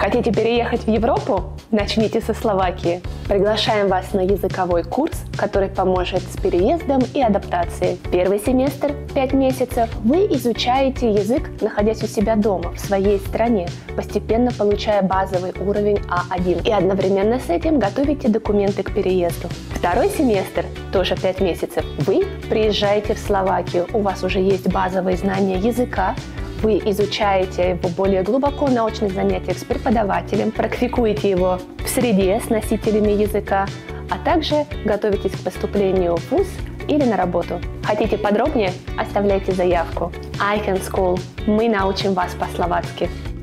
Хотите переехать в Европу? Начните со Словакии. Приглашаем вас на языковой курс, который поможет с переездом и адаптацией. Первый семестр, 5 месяцев, вы изучаете язык, находясь у себя дома, в своей стране, постепенно получая базовый уровень А1. И одновременно с этим готовите документы к переезду. Второй семестр, тоже 5 месяцев, вы приезжаете в Словакию, у вас уже есть базовые знания языка, вы изучаете его более глубоко на очных занятиях с преподавателем, практикуете его в среде с носителями языка, а также готовитесь к поступлению в вуз или на работу. Хотите подробнее? Оставляйте заявку. I Can School. Мы научим вас по-словацки.